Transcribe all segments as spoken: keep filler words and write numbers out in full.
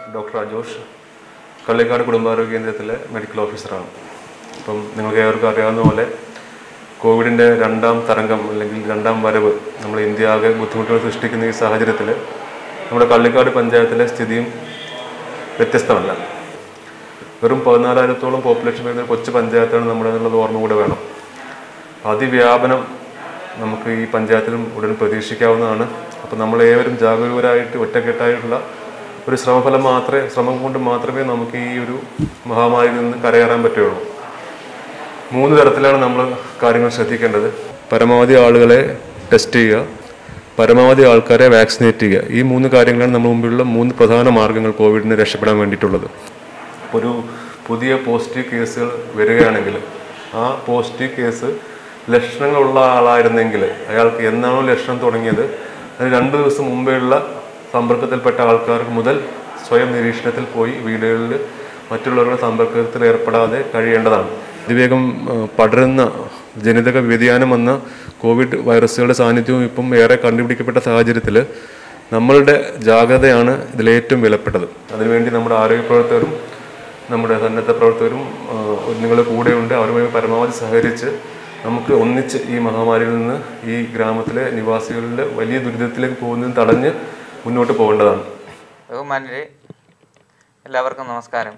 Doctor Ajosh, Kallikkad കുടുംബാരോഗ്യ കേന്ദ്രത്തിലെ medical ഓഫീസറാണ്. അപ്പം നിങ്ങൾക്ക് ഏവർക്കും അറിയാവുന്ന പോലെ കോവിഡിൻ്റെ രണ്ടാം തരംഗം അല്ലെങ്കിൽ രണ്ടാം വരവ് നമ്മൾ ഇന്ത്യ ആകെ ബുദ്ധിമുട്ടുകൾ സൃഷ്ടിക്കുന്ന ഈ സാഹചര്യത്തിൽ നമ്മുടെ കള്ളിക്കാട് പഞ്ചായത്തിലെ സ്ഥിതിയും വ്യത്യസ്തമല്ല. വെറും പതിനാലായിരത്തോളം പോപ്പുലേഷൻ വരുന്ന ഒരു കൊച്ചു പഞ്ചായത്താണ് നമ്മുടെ എന്നുള്ളത് ഓർമ്മ കൂടെ വേണം. അതിവ്യാപനം നമുക്ക് ഈ പഞ്ചായത്തിലും ഉടൻ പ്രതീക്ഷിക്കാവുന്നതാണ്. അപ്പോൾ നമ്മൾ ഏവരും ജാഗരൂകരായിട്ട് ഒറ്റക്കെട്ടായിട്ടുള്ള ഒരു ശ്രമഫലം മാത്രമേ ശ്രമം കൊണ്ട് മാത്രമേ നമുക്ക് ഈ ഒരു മഹാമാരിയിൽ നിന്ന് കരകയറാൻ പറ്റുകയുള്ളൂ. മൂന്ന് തരത്തിലാണ് നമ്മൾ കാര്യങ്ങൾ ശ്രദ്ധിക്കേണ്ടത്. പരമാവധി ആളുകളെ ടെസ്റ്റ് ചെയ്യുക, പരമാവധി ആൾക്കാരെ വാക്സിനേറ്റ് ചെയ്യുക. ഈ മൂന്ന് കാര്യങ്ങളാണ് നമ്മുടെ മുമ്പിലുള്ള മൂന്ന് പ്രധാന മാർഗ്ഗങ്ങൾ കോവിഡിനെ രക്ഷപ്പെടാൻ വേണ്ടിയിട്ടുള്ളത്. ഒരു പുതിയ പോസിറ്റീവ് കേസുകൾ വരികയാണെങ്കിൽ ആ പോസിറ്റീവ് കേസ് ലക്ഷണങ്ങളുള്ള ആളായിരുന്നെങ്കിൽ അയാൾക്ക് എന്നാണോ ലക്ഷണം തുടങ്ങിയത് അതിന് രണ്ട് ദിവസം മുമ്പേയുള്ള സമ്പർക്കത്തിൽപ്പെട്ട ആൾക്കാർക്ക് മുതൽ സ്വയം നിരീക്ഷണത്തിൽ പോയി വീടുകളിൽ മറ്റുള്ളവരുടെ സമ്പർക്കത്തിൽ ഏർപ്പെടാതെ കഴിയേണ്ടതാണ്. അതിവേഗം പടരുന്ന ജനിതക വ്യതിയാനം വന്ന കോവിഡ് വൈറസുകളുടെ സാന്നിധ്യവും ഇപ്പം ഏറെ കണ്ടുപിടിക്കപ്പെട്ട സാഹചര്യത്തിൽ നമ്മളുടെ ജാഗ്രതയാണ് ഇതിലേറ്റവും വിലപ്പെട്ടത്. അതിനുവേണ്ടി നമ്മുടെ ആരോഗ്യപ്രവർത്തകരും നമ്മുടെ സന്നദ്ധ പ്രവർത്തകരും നിങ്ങളുടെ കൂടെയുണ്ട്. അവരുമായി പരമാവധി സഹകരിച്ച് നമുക്ക് ഒന്നിച്ച് ഈ മഹാമാരിയിൽ നിന്ന് ഈ ഗ്രാമത്തിലെ നിവാസികളുടെ വലിയ ദുരിതത്തിലേക്ക് പോകുന്നതിന് തടഞ്ഞ് മുന്നോട്ട് പോകേണ്ടതാണ്. ബഹുമാന്യരെ, എല്ലാവർക്കും നമസ്കാരം.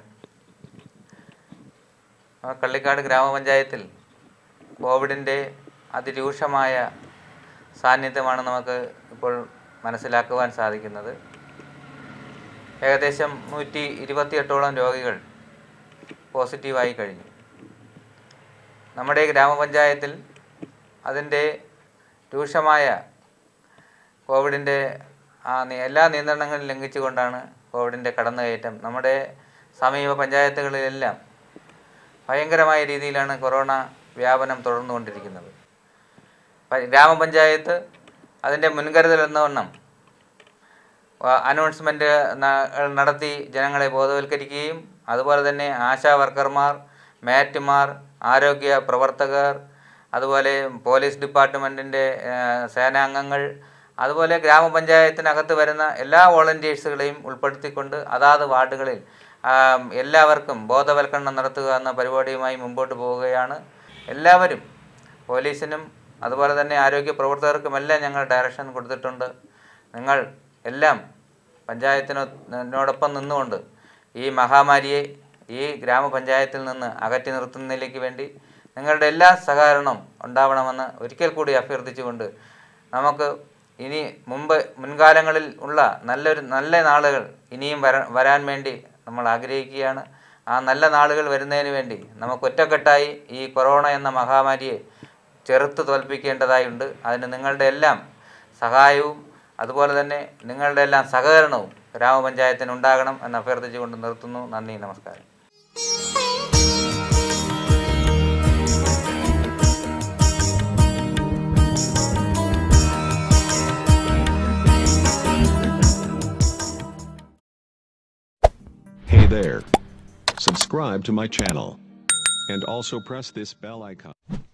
കള്ളിക്കാട് ഗ്രാമപഞ്ചായത്തിൽ കോവിഡിൻ്റെ അതിരൂക്ഷമായ സാന്നിധ്യമാണ് നമുക്ക് ഇപ്പോൾ മനസ്സിലാക്കുവാൻ സാധിക്കുന്നത്. ഏകദേശം നൂറ്റി ഇരുപത്തിയെട്ടോളം രോഗികൾ പോസിറ്റീവായി കഴിഞ്ഞു. നമ്മുടെ ഗ്രാമപഞ്ചായത്തിൽ അതിൻ്റെ രൂക്ഷമായ കോവിഡിൻ്റെ ആ എല്ലാ നിയന്ത്രണങ്ങളും ലംഘിച്ചുകൊണ്ടാണ് കോവിഡിൻ്റെ കടന്നുകയറ്റം. നമ്മുടെ സമീപ പഞ്ചായത്തുകളിലെല്ലാം ഭയങ്കരമായ രീതിയിലാണ് കൊറോണ വ്യാപനം തുടർന്നുകൊണ്ടിരിക്കുന്നത്. ഗ്രാമപഞ്ചായത്ത് അതിൻ്റെ മുൻകരുതൽ എന്നവണ്ണം അനൗൺസ്മെൻറ്റ് നടത്തി ജനങ്ങളെ ബോധവൽക്കരിക്കുകയും അതുപോലെ തന്നെ ആശാ വർക്കർമാർ, മാറ്റുമാർ, ആരോഗ്യ പ്രവർത്തകർ, അതുപോലെ പോലീസ് ഡിപ്പാർട്ട്മെൻറ്റിൻ്റെ സേനാംഗങ്ങൾ, അതുപോലെ ഗ്രാമപഞ്ചായത്തിനകത്ത് വരുന്ന എല്ലാ വോളണ്ടിയേഴ്സുകളെയും ഉൾപ്പെടുത്തിക്കൊണ്ട് അതാത് വാർഡുകളിൽ എല്ലാവർക്കും ബോധവൽക്കരണം നടത്തുക എന്ന പരിപാടിയുമായി മുമ്പോട്ട് പോവുകയാണ്. എല്ലാവരും, പോലീസിനും അതുപോലെ തന്നെ ആരോഗ്യ പ്രവർത്തകർക്കുമെല്ലാം ഞങ്ങൾ ഡയറക്ഷൻ കൊടുത്തിട്ടുണ്ട്. നിങ്ങൾ എല്ലാം പഞ്ചായത്തിനോടൊപ്പം നിന്നുകൊണ്ട് ഈ മഹാമാരിയെ ഈ ഗ്രാമപഞ്ചായത്തിൽ നിന്ന് അകറ്റി നിർത്തുന്നതിലേക്ക് വേണ്ടി നിങ്ങളുടെ എല്ലാ സഹകരണവും ഉണ്ടാവണമെന്ന് ഒരിക്കൽ കൂടി അഭ്യർത്ഥിച്ചുകൊണ്ട് നമുക്ക് ഇനി മുമ്പ് മുൻകാലങ്ങളിൽ ഉള്ള നല്ലൊരു നല്ല നാളുകൾ ഇനിയും വര വരാൻ വേണ്ടി നമ്മൾ ആഗ്രഹിക്കുകയാണ്. ആ നല്ല നാളുകൾ വരുന്നതിന് വേണ്ടി നമുക്ക് ഒറ്റക്കെട്ടായി ഈ കൊറോണ എന്ന മഹാമാരിയെ ചെറുത്ത് തോൽപ്പിക്കേണ്ടതായുണ്ട്. അതിന് നിങ്ങളുടെ എല്ലാം സഹായവും അതുപോലെ തന്നെ നിങ്ങളുടെ എല്ലാം സഹകരണവും ഗ്രാമപഞ്ചായത്തിന് ഉണ്ടാകണം എന്ന് അഭ്യർത്ഥിച്ചുകൊണ്ട് നിർത്തുന്നു. നന്ദി, നമസ്കാരം. Hey there. Subscribe to my channel and also press this bell icon.